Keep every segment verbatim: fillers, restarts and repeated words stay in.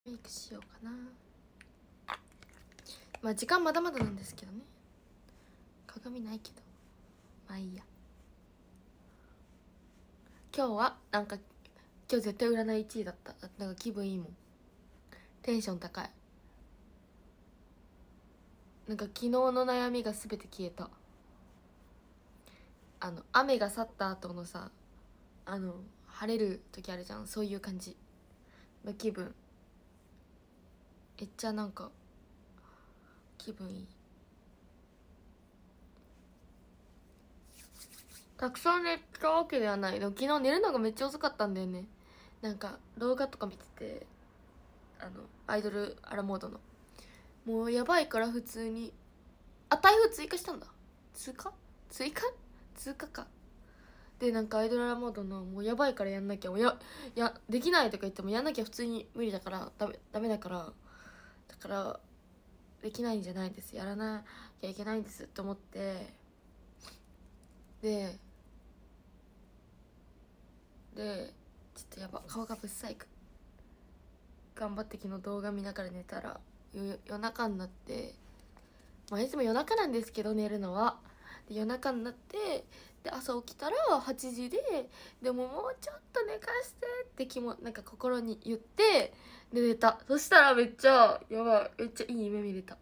メイクしようかな。まあ時間まだまだなんですけどね。鏡ないけどまあいいや。今日はなんか今日絶対占いいちいだった。なんか気分いいもん。テンション高い。なんか昨日の悩みが全て消えた。あの雨が去った後のさ、あの晴れる時あるじゃん、そういう感じの気分。めっちゃなんか気分いい。たくさん寝たわけではない。でも昨日寝るのがめっちゃ遅かったんだよね。なんか動画とか見てて、あのアイドルアラモードのもうやばいから普通に、あ、台風追加したんだ。通過追加通過か。でなんかアイドルアラモードのもうやばいからやんなきゃ、ややできないとか言ってもやんなきゃ普通に無理だからダメダメだからだからできないんじゃないんです、やらなきゃいけないんですって思って、ででちょっとやば、顔がぶっさいく頑張って昨日動画見ながら寝たら夜中になって、まあいつも夜中なんですけど寝るのは。で夜中になって、で朝起きたらはちじで、でももうちょっと寝かしてって気もなんか心に言ってで寝た。そしたらめっちゃやばい、めっちゃいい夢見れた。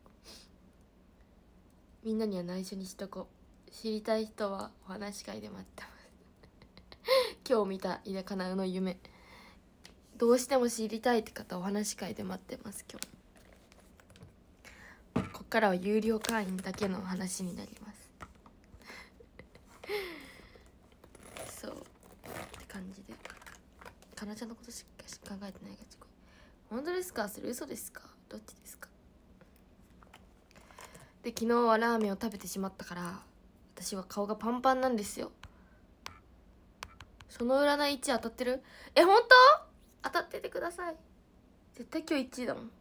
みんなには内緒にしとこう。知りたい人はお話し会で待ってます今日見た井田かなうの夢、どうしても知りたいって方はお話し会で待ってます。今日こっからは有料会員だけの話になりますそうって感じで、かなちゃんのことしか考えてないがちこい。本当ですか？それ嘘ですか？どっちですか？で昨日はラーメンを食べてしまったから私は顔がパンパンなんですよ。その占いいちい当たってる？え、本当？当たっててください。絶対今日いちいだもん。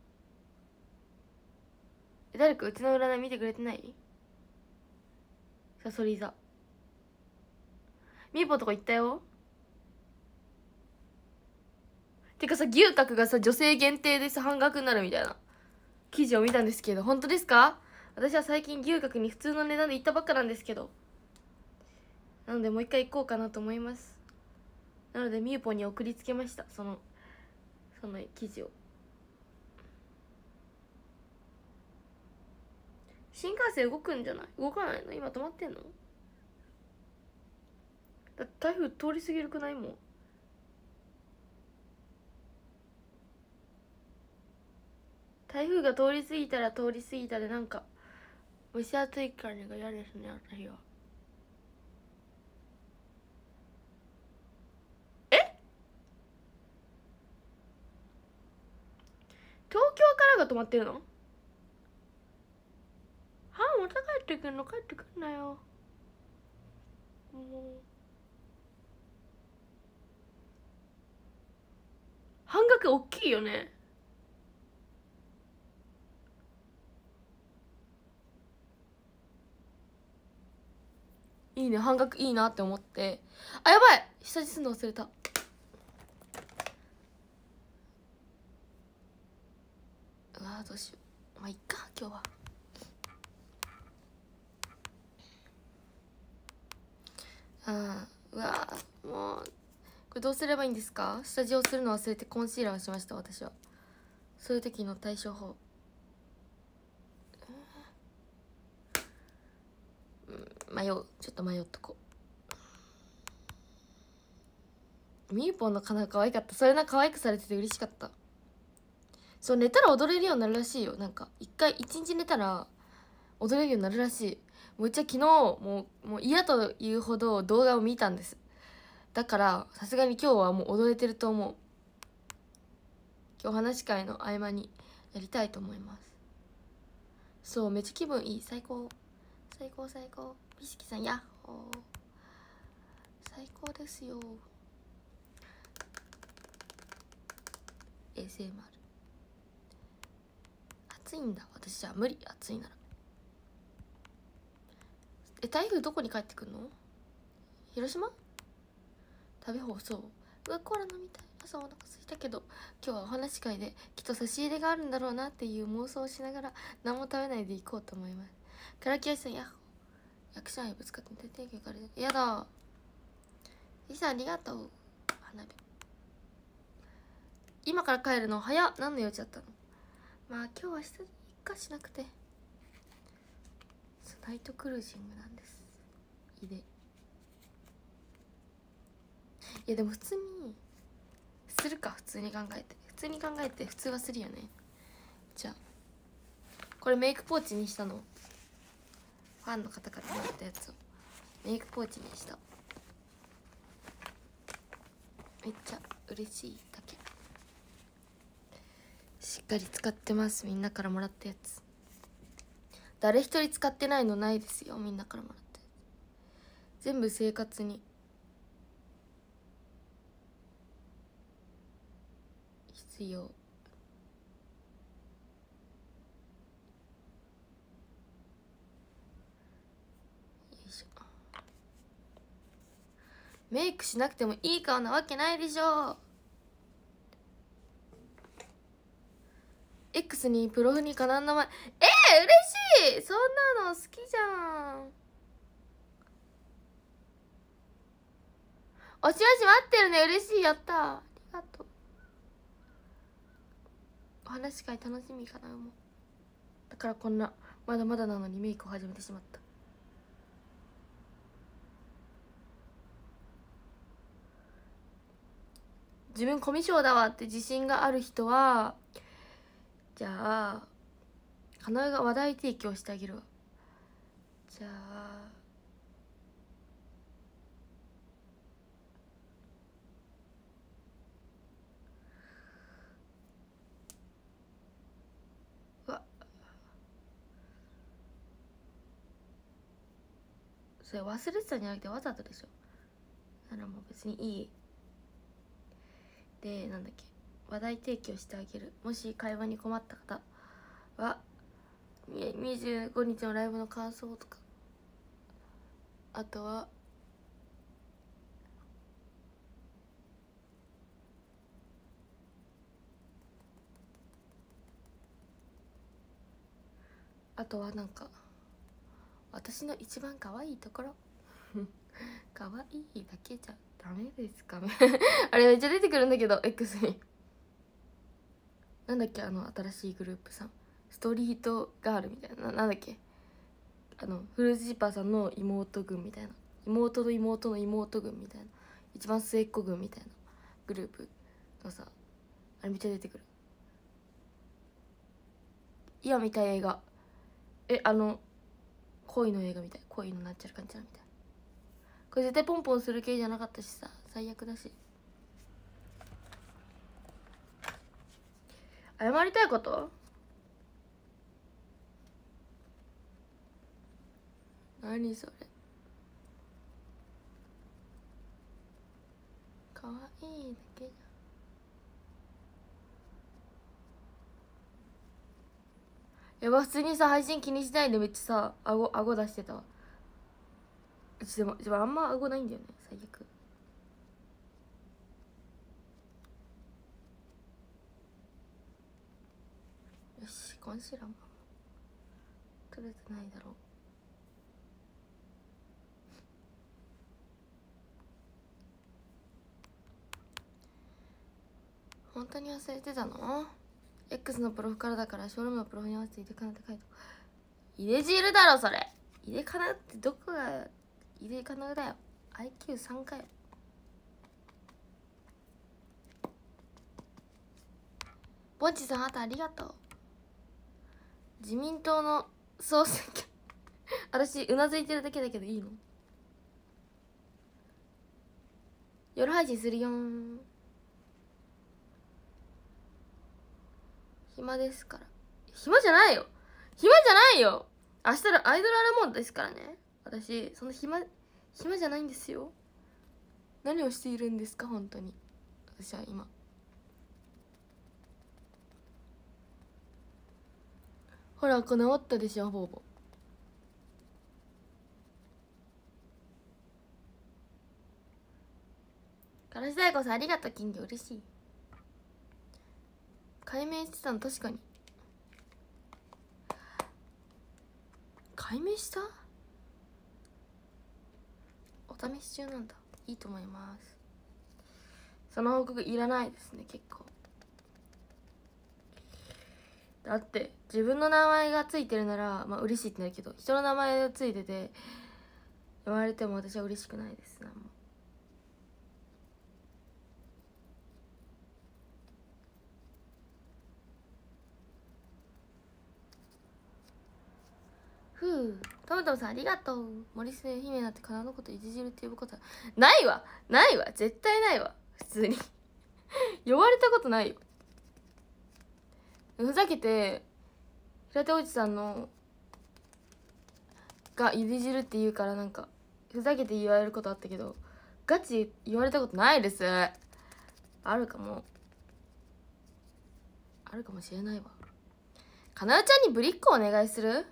え、誰かうちの占い見てくれてない？さそり座みーぽとこ行ったよ。てかさ、牛角がさ女性限定でさ半額になるみたいな記事を見たんですけど、本当ですか？私は最近牛角に普通の値段で行ったばっかなんですけど、なのでもう一回行こうかなと思います。なのでみゆぽに送りつけました、そのその記事を。新幹線動くんじゃない？動かないの？今止まってんの？だって台風通り過ぎるくない？もん台風が通り過ぎたら通り過ぎたでなんか蒸し暑い感じが嫌ですね、私は。え？東京からが止まってるの？はあ、また帰ってくんの？帰ってくんなよ。もう半額大きいよね。いいね、半額いいなって思って。あ、やばい、下地すんの忘れた。うわーどうしよう。まあいっか今日は。あー、うわーもうこれどうすればいいんですか？下地をするの忘れてコンシーラーをしました。私はそういう時の対処法、うん、迷う。ちょっと迷っとこう。みーぽんの鼻可愛かった。それな、可愛くされてて嬉しかった。そう、寝たら踊れるようになるらしいよ。なんか一回一日寝たら踊れるようになるらしい。もう一応昨日もうもう嫌というほど動画を見たんです。だからさすがに今日はもう踊れてると思う。今日話し会の合間にやりたいと思います。そう、めっちゃ気分いい。最高最高最高。美識さんやっほー、最高ですよ。 エーエスエムアール。 暑いんだ。私じゃあ無理、暑いなら。え、台風どこに帰ってくんの？広島？食べ放送。うわ、コーラ飲みたい。 朝お腹空いたけど今日はお話し会できっと差し入れがあるんだろうなっていう妄想をしながら何も食べないで行こうと思います。唐木屋さん、やっほ役者愛ぶつかって出ていかれる。やだリさんありがとう。花火今から帰るの早っ。何の用事だったの。まあ今日は明日にかしなくてナイトクルージングなんです。いでいやでも普通にするか。普通に考えて普通に考えて普通はするよね。じゃあこれメイクポーチにしたの。ファンの方からもらったやつをメイクポーチにした。めっちゃ嬉しいだけ。しっかり使ってます。みんなからもらったやつ誰一人使ってないのないですよ。みんなからもらったやつ全部生活に必要。よいしょ。メイクしなくてもいい顔なわけないでしょ。 X にプロフにかなん名前。えー、嬉しい。そんなの好きじゃん。おしおし待ってるね。嬉しい。やった。ありがとう。お話し会楽しみかな。もうだからこんなまだまだなのにメイクを始めてしまった。自分コミュ障だわって自信がある人はじゃあかなえが話題提供してあげるわ。じゃあうわそれ忘れてたんじゃなくてわざとでしょ。ならもう別にいい。でなんだっけ話題提供してあげる。もし会話に困った方はにじゅうごにちのライブの感想とか、あとはあとはなんか私の一番可愛いところ可愛いだけじゃダメですかねあれめっちゃ出てくるんだけど X になんだっけあの新しいグループさんストリートガールみたいな、なんだっけあのフルーツジッパーさんの妹軍みたいな、妹の妹の妹軍みたいな、一番末っ子軍みたいなグループのさ、あれめっちゃ出てくる。今見たい映画、えあの恋の映画みたい、恋のなんちゃらかんちゃらみたいな。これ絶対ポンポンする系じゃなかったしさ、最悪だし。謝りたいこと？何それ。かわいいだけじゃん。やば、普通にさ配信気にしないでめっちゃさ顎顎出してたわ。うちでもでもあんま顎ないんだよね、最悪。よし、コンシーラーも取れてないだろう。本当に忘れてたの？ X のプロフからだからショールームのプロフに合わせて入れかなって書いて。入れ汁だろそれ。入れかなってどこが入れかなだよ。 アイキューさん かよ。ぼんちさんあとありがとう。自民党の総選挙私うなずいてるだけだけどいいの？夜配信するよん。暇ですから。暇じゃないよ、暇じゃないよ。明日のアイドルアラモンドですからね。私その暇暇じゃないんですよ。何をしているんですか本当に。私は今ほらこれ治ったでしょほぼ。からし大いこそありがとう。金魚嬉しい。解明してたの確かに。解明した？お試し中なんだ。いいと思います。その報告いらないですね。結構だって自分の名前がついてるならまあ嬉しいってなるけど、人の名前がついてて言われても私は嬉しくないです。なんもふう。トムトムさんありがとう。森末姫なんてかなのこといじじるって呼ぶことはないわ。ないわ。絶対ないわ。普通に呼ばれたことないよ。ふざけて平手おじさんのがいじるって言うからなんかふざけて言われることあったけど、ガチ言われたことないです。あるかもあるかもしれないわ。かなうちゃんにぶりっ子お願いする？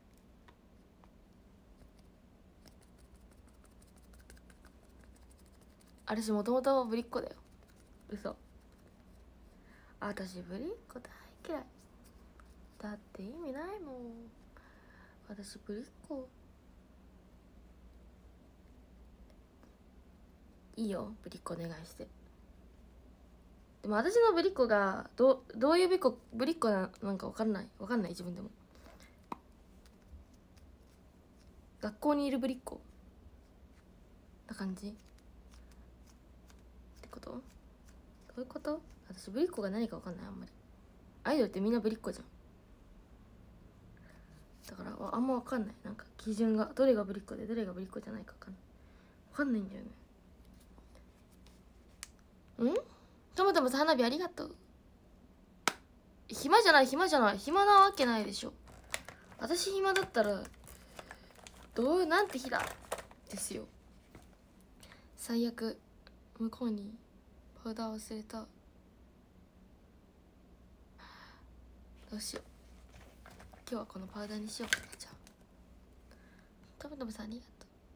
私もともとぶりっ子だよ。嘘。私ぶりっ子大嫌いだって意味ないもん。私ぶりっ子いいよ。ぶりっ子お願いして。でも私のぶりっ子がどどういうぶりっ子ぶりっ子ななんか分かんない分かんない自分でも。学校にいるぶりっ子な感じってこと？どういうこと？私ぶりっ子が何か分かんない。あんまりアイドルってみんなぶりっ子じゃん。だからあんま分かんない。なんか基準がどれがぶりっ子でどれがぶりっ子じゃないか分かんない分かんないんだよね。ん？ともともさ花火ありがとう。暇じゃない暇じゃない暇なわけないでしょ。私暇だったらどうなんて日だですよ。最悪。向こうにパウダー忘れた。どうしよう。今日はこのパウダーにしようかな。じゃあトムトムさんありが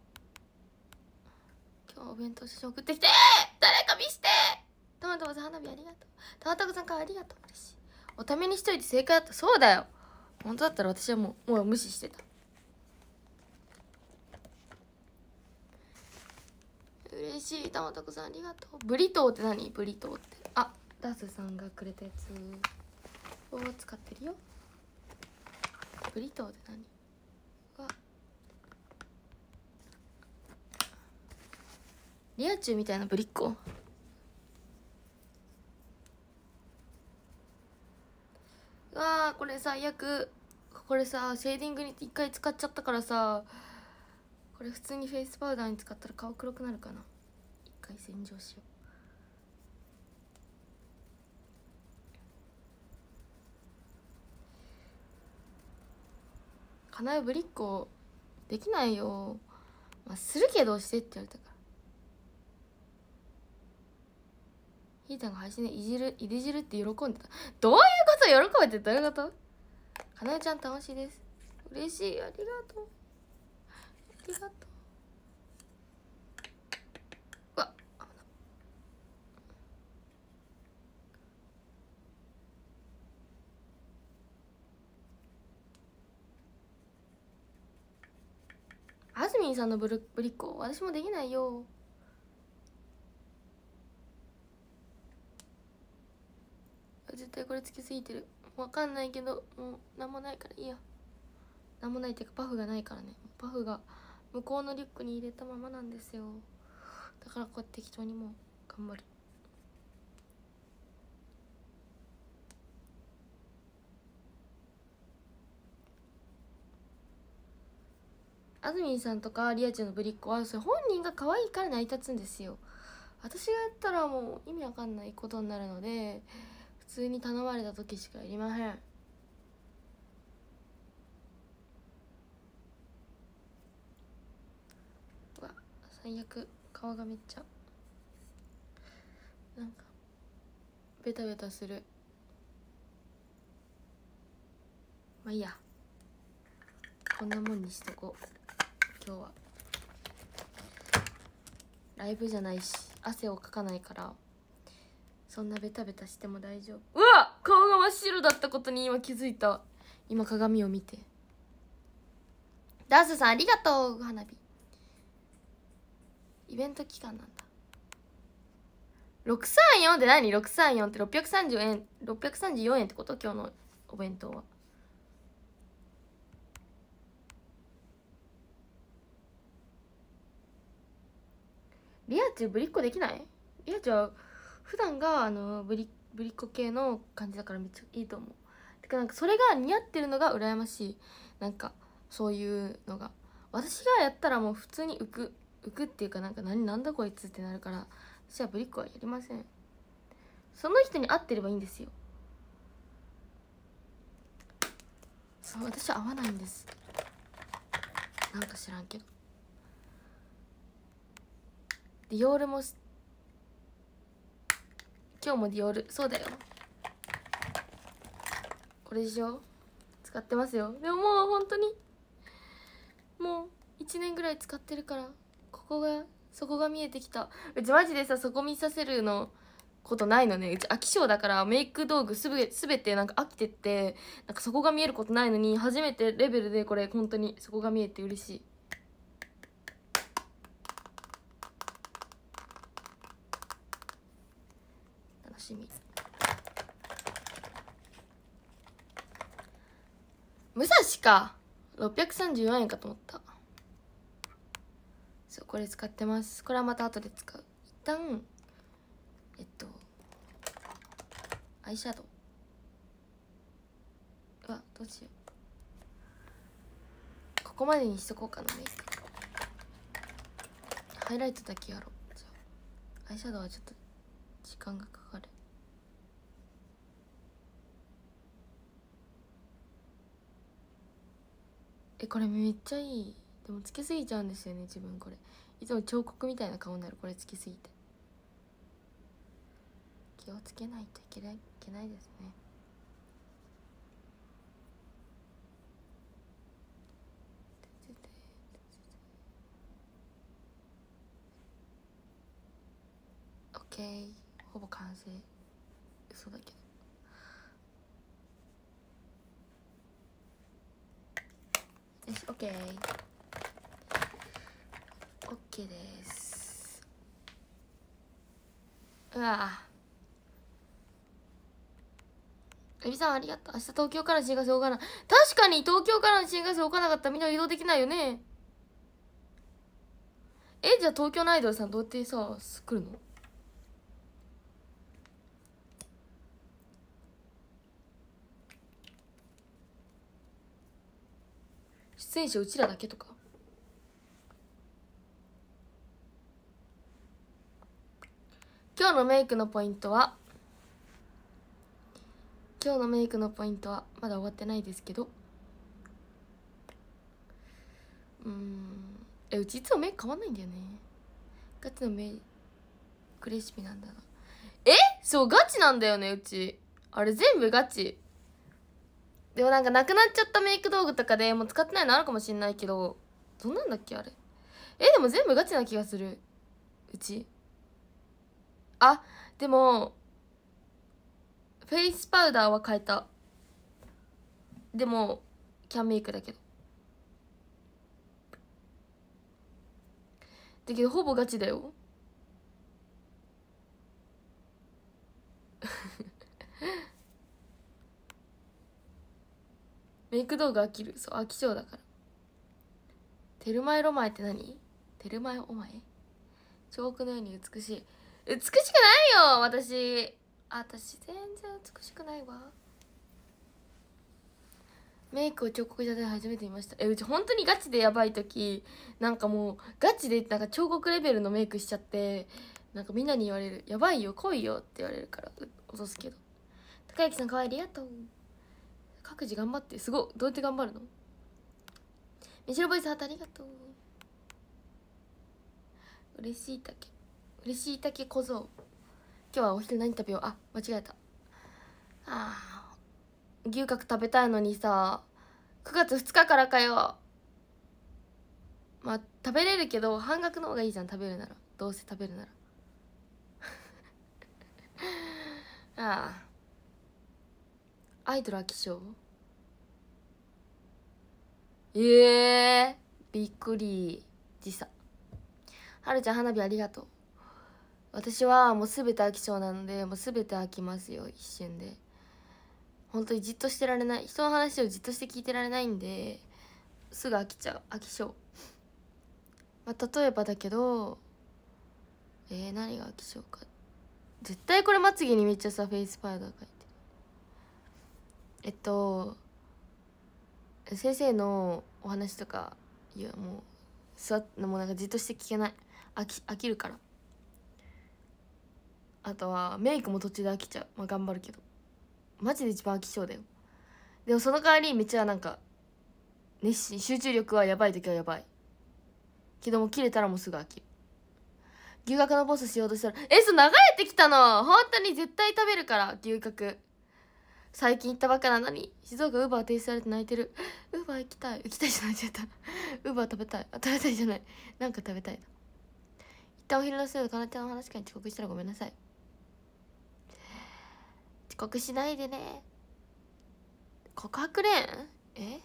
とう。今日はお弁当写真送ってきて。誰か見して。トムトムさん花火ありがとう。タワタコさんからありがとう。嬉しい。おためにしといて正解だった。そうだよ。本当だったら私はもうもう無視してた。嬉しい。タワタコさんありがとう。ブリトーって何？ブリトーって。あ、ダースさんがくれたやつを使ってるよ。ブリトーって何？わリアチュウみたいなぶりっ子。うわーこれ最悪。これさシェーディングに一回使っちゃったからさ、これ普通にフェイスパウダーに使ったら顔黒くなるかな。一回洗浄しよう。かなえぶりっ子できないよ。まあ、するけどしてって言われたから。ひーたんが配信でいじるいじるって喜んでた。どういうこと？喜ぶってどういうこと？かなえちゃん楽しいです。嬉しい。ありがとうありがとう。うわっあずみんさんのブルブリッコ私もできないよ。絶対これつきすぎてる。わかんないけどもうなんもないからいいや。なんもないっていうかパフがないからね。パフが向こうのリュックに入れたままなんですよ。だからこうやって適当にもう頑張る。あずみんさんとかリアちゃんのぶりっ子はそれ本人が可愛いから成り立つんですよ。私がやったらもう意味わかんないことになるので普通に頼まれた時しかやりません。うわ最悪。顔がめっちゃなんかベタベタする。まあいいや、こんなもんにしとこう。今日はライブじゃないし汗をかかないから、そんなベタベタしても大丈夫。うわ、顔が真っ白だったことに今気づいた。今鏡を見て。ダースさんありがとう。花火イベント期間なんだ。ろくさんよんって何？ ろくさんよん ってろっぴゃくさんじゅうえん、ろっぴゃくさんじゅうよんえんってこと？今日のお弁当は。リアチュぶりっ子できない？リアチュは普段があのぶりぶりっ子系の感じだからめっちゃいいと思う。てかなんかそれが似合ってるのが羨ましい。なんかそういうのが私がやったらもう普通に浮く浮くっていうかなんか何なんだこいつってなるから、私はぶりっ子はやりません。その人に合ってればいいんですよ。そう、私は合わないんです。なんか知らんけど。ディオールも今日もディオール、そうだよ。これでしょ？使ってますよ。でももう本当にもういちねんぐらい使ってるから、ここがそこが見えてきた。うちマジでさ、そこ見させるのことないのね。うち飽き性だからメイク道具すべすべてなんか飽きてって、なんかそこが見えることないのに、初めてレベルでこれ本当にそこが見えて嬉しい。楽しみ。武蔵か。ろっぴゃくさんじゅうよえんかと思った。そう、これ使ってます。これはまた後で使う。一旦えっとアイシャドウ、うわどうしよう、ここまでにしとこうかな。メイクハイライトだけやろう。じゃあアイシャドウはちょっと時間がかかる。え、これめっちゃいい。でもつけすぎちゃうんですよね、自分。これいつも彫刻みたいな顔になる、これつけすぎて。気をつけないといけないいけないですね。オッケー、ほぼ完成。嘘だけど。よし、オッケーオッケーです。うわぁ、エビさんありがとう。明日東京から新幹線動かない。確かに東京からの新幹線動かなかったらみんな移動できないよね。え、じゃあ東京のアイドルさんどうやってさ来るの？出演者うちらだけとか？今日のメイクのポイントは今日のメイクのポイントはまだ終わってないですけど、うーんえうちいつもメイク変わんないんだよね。ガチのメイクレシピなんだな。え、そうガチなんだよね、うちあれ全部ガチ。でもなんかなくなっちゃったメイク道具とかでもう使ってないのあるかもしんないけど、どんなんだっけあれ。え、でも全部ガチな気がするうち。あ、でもフェイスパウダーは変えた。でもキャンメイクだけどだけどほぼガチだよメイク道具飽きる。そう飽き性だから。テルマエロマエって何？テルマエオマエ？彫刻のように美しい。美しくないよ私。私全然美しくないわ。メイクを彫刻したで初めて見ました。え、うち本当にガチでやばい時なんかもうガチでなんか彫刻レベルのメイクしちゃって、なんかみんなに言われる。やばいよ来いよって言われるから落とすけど。高之さんかわいい、ありがとう。各自頑張って。すごい、どうやって頑張るの？みしろボイスハートありがとう。嬉しいたけ嬉しいたけ小僧。今日はお昼何食べよう。あ、間違えた。あー牛角食べたいのにさ、くがつふつかからかよ。まあ食べれるけど半額の方がいいじゃん、食べるなら。どうせ食べるならああアイドル飽き性。ええー、びっくり。時差。はるちゃん花火ありがとう。私はもうすべて飽き性なので、もうすべて飽きますよ、一瞬で。本当にじっとしてられない、人の話をじっとして聞いてられないんで、すぐ飽きちゃう、飽き性。まあ、例えばだけど、えー、何が飽き性か。絶対これまつげにめっちゃさフェイスパウダー描いてる。えっと先生のお話とか、いやもう座っもうなんかじっとして聞けない。飽き飽きるから。あとはメイクも途中で飽きちゃう。まあ頑張るけどマジで一番飽き性だよ。でもその代わりめっちゃなんか熱心、集中力はやばい時はやばいけども切れたらもうすぐ飽きる。牛角のボスしようとしたら、え、そう流れてきたの。本当に絶対食べるから牛角。最近行ったばっかなのに静岡ウーバー停止されて泣いてる。ウーバー行きたい、行きたいじゃない、ちゃった。ウーバー食べたい、あ、食べたいじゃない、なんか食べたいな。一旦お昼のせいでかなちゃんの話会に遅刻したらごめんなさい。遅刻しないでね。告白レーン、え、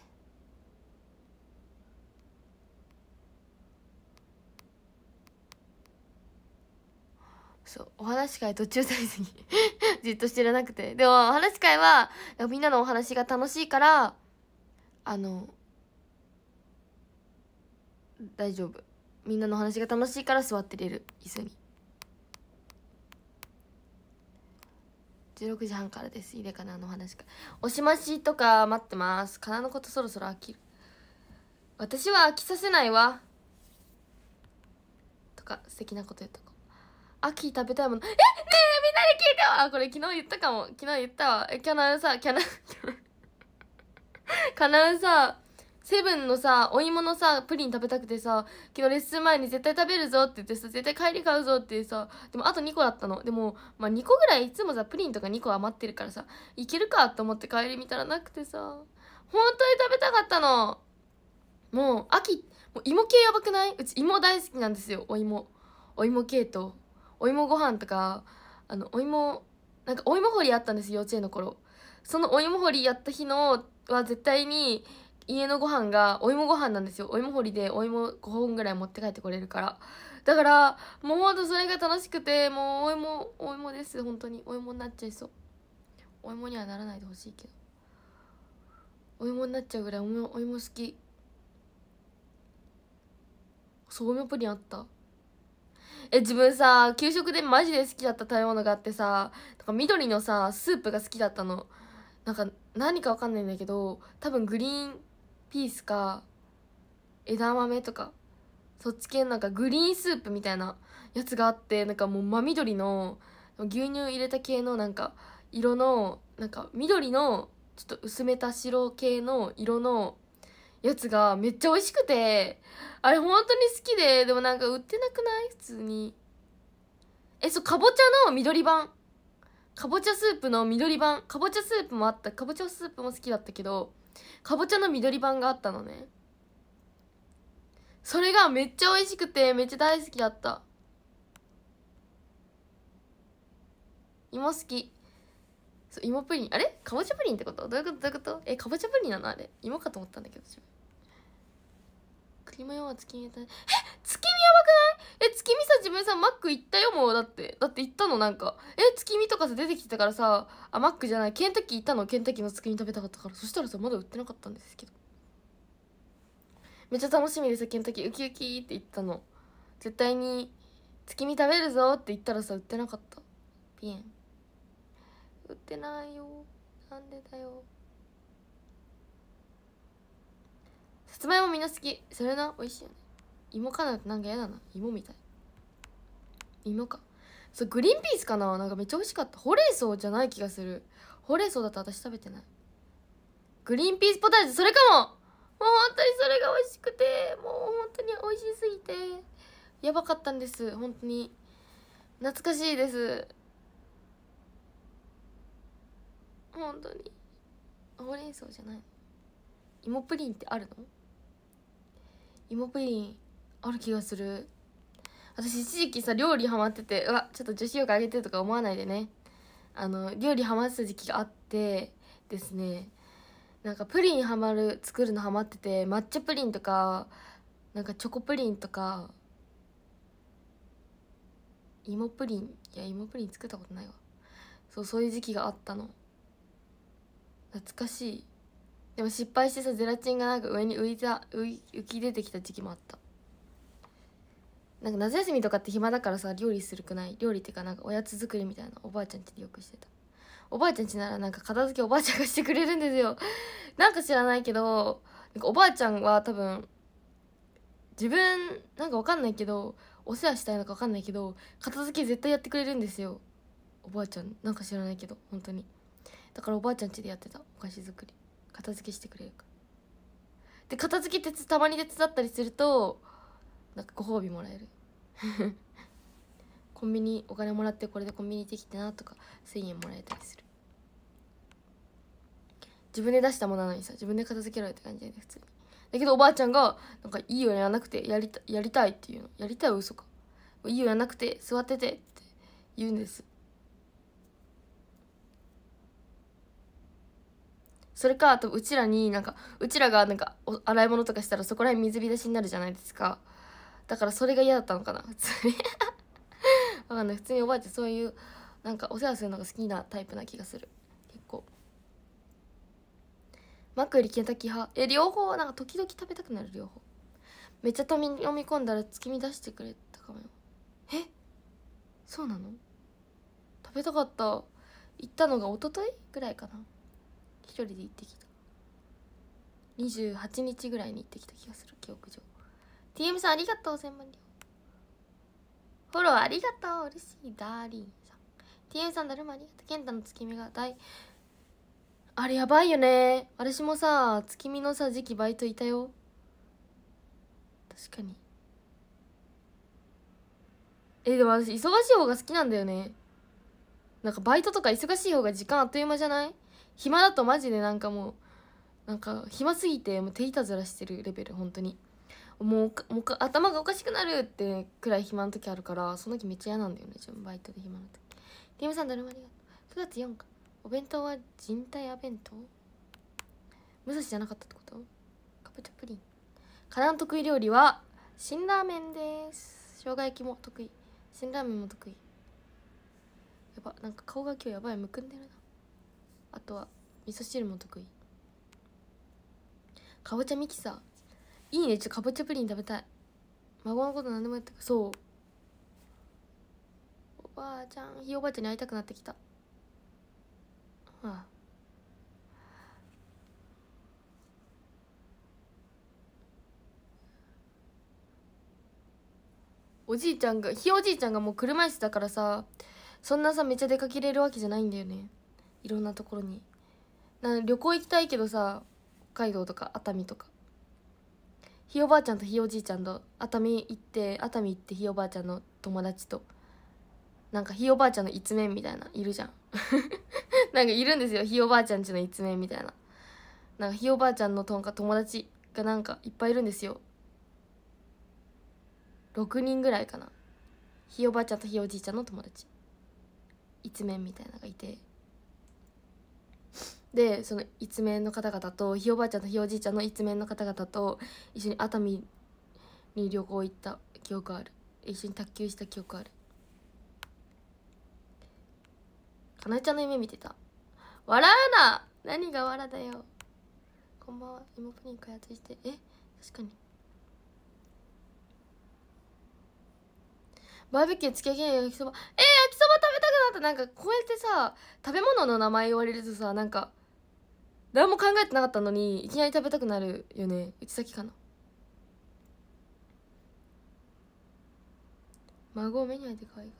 そうお話し会途中退席じっとしてらなくて。でもお話し会はみんなのお話が楽しいから、あの大丈夫。みんなの話が楽しいから座ってれる椅子に。じゅうろくじはんからです。いでかなの話会。おしましとか待ってます。かなのことそろそろ飽きる。私は飽きさせないわとか素敵なこと言ったか。秋食べたいもの、え、ねえみんなに聞いてわ。あ、これ昨日言ったかも。昨日言ったわ。え、キャナンさ、キャナンカナンさ、セブンのさお芋のさプリン食べたくてさ、昨日レッスン前に絶対食べるぞって言ってさ、絶対帰り買うぞってさ、でもあとにこだったの。でもまあにこぐらいいつもさプリンとかにこ余ってるからさ、いけるかと思って帰り見たらなくてさ、本当に食べたかったの。もう秋、もう芋系やばくない？うち芋大好きなんですよ。お芋お芋系とお芋ご飯とか、あのお芋なんかお芋掘りあったんですよ、幼稚園の頃。そのお芋掘りやった日のは絶対に家のご飯がお芋ご飯なんですよ。お芋掘りでお芋ごほんぐらい持って帰ってこれるから。だからもうほんとそれが楽しくて、もうお芋お芋です。本当にお芋になっちゃいそう。お芋にはならないでほしいけど、お芋になっちゃうぐらいお芋お芋好き。そう、お芋プリンあった。え、自分さ給食でマジで好きだった食べ物があってさ、なんか緑のさスープが好きだったの。なんか何かわかんないんだけど、多分グリーンピースか枝豆とかそっち系のなんかグリーンスープみたいなやつがあって、なんかもう真緑の牛乳入れた系のなんか色のなんか緑のちょっと薄めた白系の色のやつがめっちゃ美味しくて、あれ本当に好きで。でもなんか売ってなくない？普通に。え、そう、かぼちゃの緑版、かぼちゃスープの緑版、かぼちゃスープもあった。かぼちゃスープも好きだったけど、かぼちゃの緑版があったのね。それがめっちゃ美味しくてめっちゃ大好きだった。芋好き。そう、芋プリン、あれかぼちゃプリンってこと？どういうことどういうこと？え、かぼちゃプリンなのあれ。芋かと思ったんだけど自分。クリーム用は月見えた。え、月見やばくない？え、月見さ自分さマック行ったよ。もうだってだって行ったの。なんかえ月見とかさ出てきてたからさ、あマックじゃないケンタッキー行ったの。ケンタッキーの月見食べたかったから。そしたらさまだ売ってなかったんですけど、めっちゃ楽しみです。ケンタッキーウキウキって言ったの。絶対に月見食べるぞって言ったらさ売ってなかった。ピエン売ってないよ。なんでだよ。さつまいもみんな好き。それな、美味しいよね。芋かなってなんか嫌だな。芋みたい。芋か。そう、グリーンピースかな。なんかめっちゃ美味しかった。ほうれん草じゃない気がする。ほうれん草だと私食べてない。グリーンピースポタージュ、それかも。もう本当にそれが美味しくて、もう本当に美味しすぎてやばかったんです。本当に懐かしいです。本当にほうれん草じゃない。芋プリンってあるの？芋プリンある気がする。私一時期さ料理ハマってて、うわちょっと女子力上げてるとか思わないでね。 あの料理ハマってた時期があってですね、なんかプリンハマる作るのハマってて、抹茶プリンとかなんかチョコプリンとか芋プリン、いや芋プリン作ったことないわ。そうそういう時期があったの。懐かしい。でも失敗してさ、ゼラチンがなんか上に浮いた浮い浮き出てきた時期もあった。なんか夏休みとかって暇だからさ、料理するくない？料理っていうかなんかおやつ作りみたいなおばあちゃんちでよくしてた。おばあちゃんちならなんか片付けおばあちゃんがしてくれるんですよ。なんか知らないけど、なんかおばあちゃんは多分自分なんかわかんないけど、お世話したいのかわかんないけど片付け絶対やってくれるんですよ、おばあちゃん。なんか知らないけど本当に。だからおばあちゃん家でやってた、お菓子作り。片付けしてくれるから。で片付けてたまに手伝ったりするとなんかご褒美もらえるコンビニお金もらって、これでコンビニ行ってきてなとかせんえんもらえたりする。自分で出したものなのにさ、自分で片付けろよって感じだよね普通に。だけどおばあちゃんがなんかいいよやらなくて、やりたやりたいっていうの。やりたいは嘘か。いいよやらなくて座っててって言うんです。それかあとうちらになんかうちらがなんか洗い物とかしたらそこら辺水浸しになるじゃないですか。だからそれが嫌だったのかな普通にわかんない。普通におばあちゃんそういうなんかお世話するのが好きなタイプな気がする。結構マックよりケンタッキー派。え両方なんか時々食べたくなる。両方めっちゃ飲み飲み込んだら月見出してくれたかもよ。えそうなの？食べたかった。行ったのが一昨日ぐらいかな。一人で行ってきた。にじゅうはちにちぐらいに行ってきた気がする、記憶上。 ティーエム さんありがとう。せんまんりょうフォローありがとう。嬉しい。ダーリンさん ティーエム さんだるまありがとう。ケンタの月見が大あれやばいよね。私もさ月見のさ時期バイトいたよ。確かに。えでも私忙しい方が好きなんだよね。なんかバイトとか忙しい方が時間あっという間じゃない？暇だとマジでなんかもうなんか暇すぎてもう手いたずらしてるレベル。本当にもうもう頭がおかしくなるってくらい暇の時あるから、その時めっちゃ嫌なんだよね自分バイトで暇な時。ティームさんだるまありがとう。くがつよっかお弁当は人体ア弁当武蔵じゃなかったってこと？かぼちゃプリン。かなの得意料理は辛ラーメンです。生姜焼きも得意、辛ラーメンも得意。やばなんか顔が今日やばいむくんでるな。あとは味噌汁も得意。かぼちゃミキサーいいね。ちょっとかぼちゃプリン食べたい。孫のこと何でもやってく。そうおばあちゃんひいおばあちゃんに会いたくなってきた。はあおじいちゃんがひいおじいちゃんがもう車椅子だからさ、そんなさめっちゃ出かけれるわけじゃないんだよね、いろんなところに。な旅行行きたいけどさ、北海道とか熱海とか、ひいおばあちゃんとひいおじいちゃんと熱海行って熱海行ってひいおばあちゃんの友達となんかひいおばあちゃんの一面みたいないるじゃんなんかいるんですよ、ひいおばあちゃんちの一面みたいな。なんかひいおばあちゃんのとんか友達がなんかいっぱいいるんですよ。ろくにんぐらいかな。ひいおばあちゃんとひいおじいちゃんの友達一面みたいなのがいて、でその一面の方々とひいおばあちゃんとひいおじいちゃんの一面の方々と一緒に熱海に旅行行った記憶ある。一緒に卓球した記憶ある。かなえちゃんの夢見てた。笑うな。何が笑だよ。こんばんは。芋プリン開発してえ確かにバーベキューつけ焼き焼きそば。えー、焼きそば食べたくなった。なんかこうやってさ食べ物の名前言われるとさ、なんか何も考えてなかったのにいきなり食べたくなるよね。うち先かな。孫を目に入って可愛いから。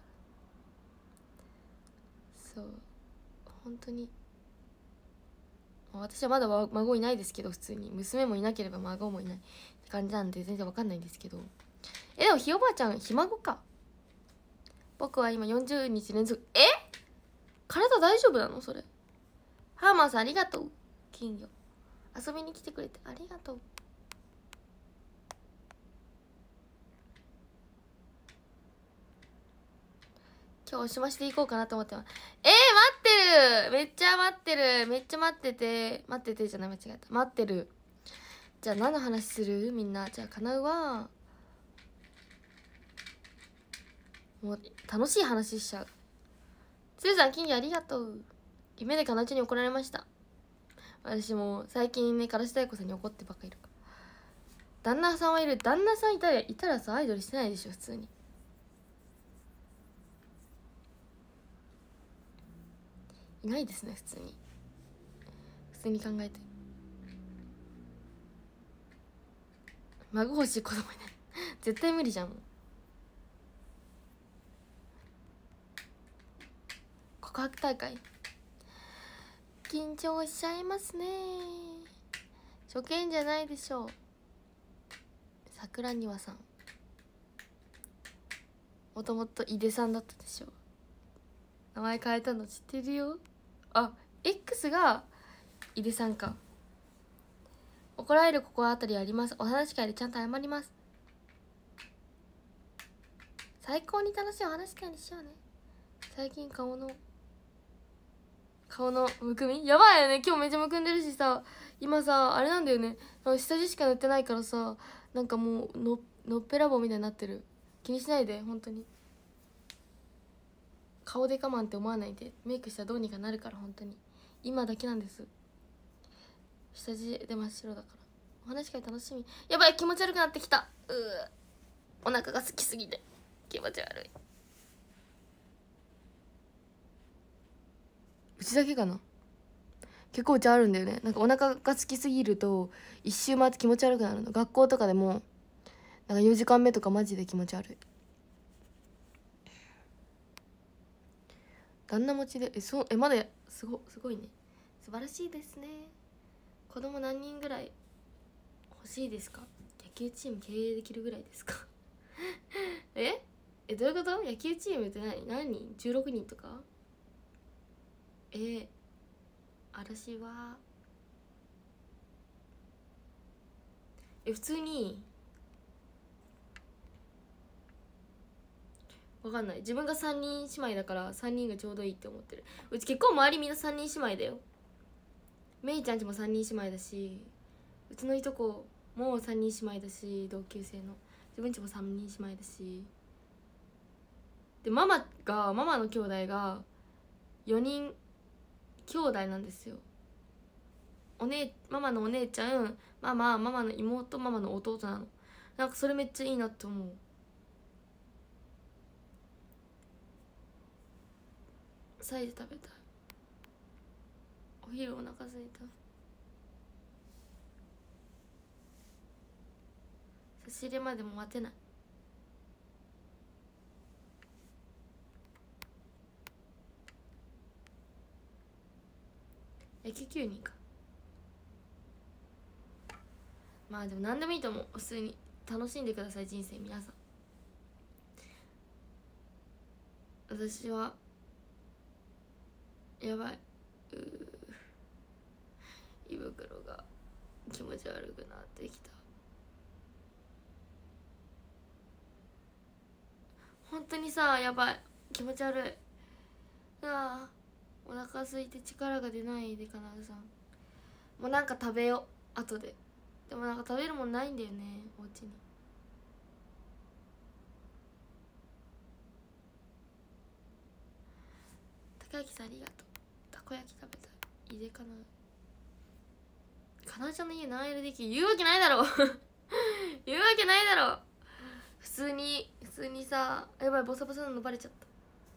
そう本当に私はまだ孫いないですけど、普通に娘もいなければ孫もいないって感じなんで全然わかんないんですけど。えでもひいおばあちゃんひ孫か。僕は今よんじゅうにち連続。え体大丈夫なのそれ。ハーマンさんありがとう。金魚遊びに来てくれてありがとう。 今日おしましで行こうかなと思ってます。えー、待ってる、めっちゃ待ってる、めっちゃ待ってて、待っててじゃない、間違えた、待ってる。じゃあ何の話するみんな。じゃあかなうはもう楽しい話しちゃう。つゆさん金魚ありがとう。夢でかなちゃんに怒られました。私も最近ね、からし大子さんに怒ってばっかりいるから。旦那さんはいる。旦那さんいたらいたらさ、アイドルしてないでしょ普通に。いないですね普通に。普通に考えて。孫欲しい子供いない絶対無理じゃん。もう告白大会緊張しちゃいますね。初見じゃないでしょう。桜庭さんもともと井出さんだったでしょ。名前変えたの知ってるよ。あ、X が井出さんか。怒られる心当たりあります。お話し会でちゃんと謝ります。最高に楽しいお話し会にしようね。最近顔の顔のむくみやばいよね。今日めっちゃむくんでるしさ、今さあれなんだよね、下地しか塗ってないからさ、なんかもうののっぺらぼうみたいになってる。気にしないで本当に。顔で我慢って思わないで。メイクしたらどうにかなるから本当に。今だけなんです。下地で真っ白だから。お話し会楽しみ。やばい、気持ち悪くなってきた。うー、お腹が好きすぎて気持ち悪い。うちだけかな。結構うちあるんだよね。なんかお腹が好きすぎると一周回って気持ち悪くなるの。学校とかでもなんかよじかんめとかマジで気持ち悪い。旦那持ちでえそうえまだすごすごいね。素晴らしいですね。子供何人ぐらい欲しいですか。野球チーム経営できるぐらいですかええどういうこと。野球チームって何何人 ?じゅうろく 人とか。えー、嵐はえ普通にわかんない。自分がさんにん姉妹だからさんにんがちょうどいいって思ってる。うち結構周りみんなさんにん姉妹だよ。めいちゃんちもさんにん姉妹だし、うちのいとこもさんにん姉妹だし、同級生の自分ちもさんにん姉妹だし、でママがママの兄弟がよにん兄弟なんですよ。お姉ママのお姉ちゃん、ママママの妹、ママの弟なの。なんかそれめっちゃいいなって思う。サイズ食べたい。お昼お腹すいた。差し入れまでも待てない。野球きゅうにんか。まあでも何でもいいと思う。普通に楽しんでください人生皆さん。私はやばい、う胃袋が気持ち悪くなってきた。本当にさ、やばい、気持ち悪い。うわお腹空いて力が出ないでかなうさん。もうなんか食べよう後で。でもなんか食べるもんないんだよねお家に。高木さんありがとう。たこ焼き食べたい。いでかなかなちゃんの家何 エルディーケー 言うわけないだろ言うわけないだろ。普通に普通にさ、やばいボサボサなのバレちゃった。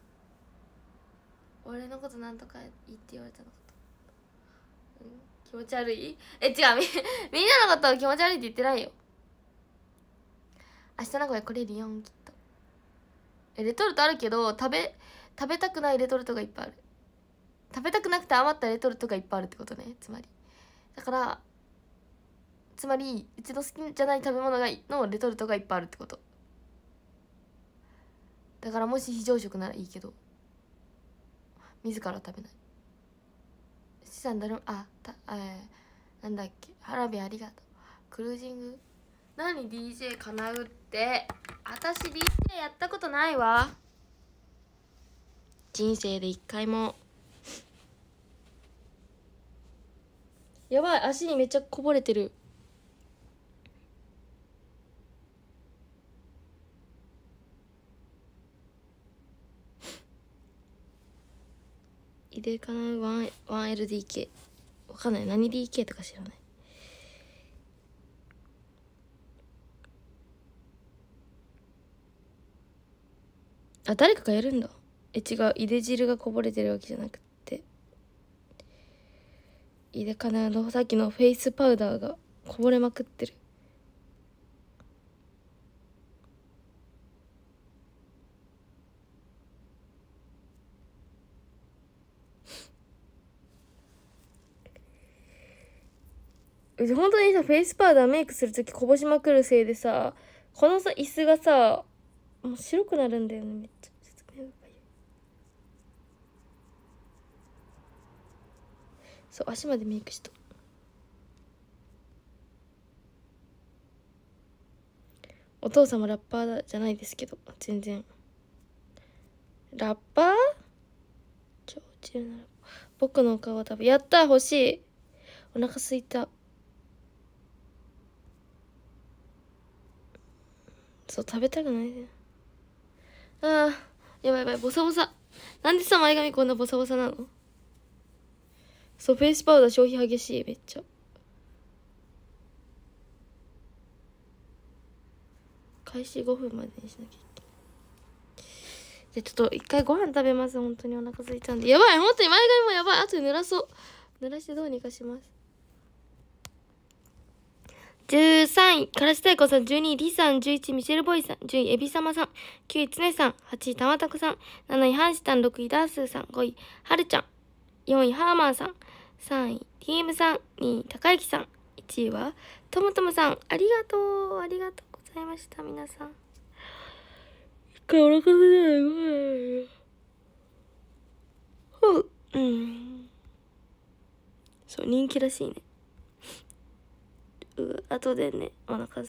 俺のことなんとか言って言われたのかと、うん、気持ち悪い。え違う、みみんなのことを気持ち悪いって言ってないよ。明日名古屋来れるよんきっと。えレトルトあるけど食べ食べたくないレトルトがいっぱいある。食べたくなくて余ったレトルトがいっぱいあるってことね。つまりだからつまりうちの好きじゃない食べ物がのレトルトがいっぱいあるってこと。だからもし非常食ならいいけど自ら食べない。資産だるあたえー、なんだっけ花火ありがとう。クルージング何 ディージェー かなうって。私 ディージェー やったことないわ。 人生で一回も。やばい、足にめっちゃこぼれてる。井出かな ワンエルディーケー わかんない、何 ディーケー とか知らない。あ、誰かがやるんだ。え、違う、井出汁がこぼれてるわけじゃなくて、井出かなのさっきのフェイスパウダーがこぼれまくってる。本当にさ、フェイスパウダーメイクするときこぼしまくるせいでさ、このさ椅子がさもう白くなるんだよね。めっちゃ説明がいい。そう、足までメイクした。お父さんもラッパーじゃないですけど、全然ラッパー超中なら僕のお顔は食べ、やった、欲しい。お腹すいた。そう、食べたくない。ああ、やばいやばい、ボサボサ。なんでさ、前髪こんなボサボサなの。そう、フェイスパウダー消費激しい、めっちゃ。開始ごふんまでにしなきゃいけない。じゃ、ちょっと一回ご飯食べます。本当にお腹空いたんで。やばい、本当に前髪もやばい。あとで濡らそう。濡らしてどうにかします。じゅうさんい、からし太鼓さん。じゅうにい、りさん。じゅういちい、ミシェルボーイさん。じゅうい、エビサマさん。きゅうい、つねさん。はちい、たまたくさん。なない、ハンシタン。ろくい、ダースーさん。ごい、はるちゃん。よんい、ハーマンさん。さんい、ティーエムさん。にい、たかゆきさん。いちいは、ともともさん。ありがとう。ありがとうございました、皆さん。一回お腹すいたら、うん。そう、人気らしいね。う、後でね、お腹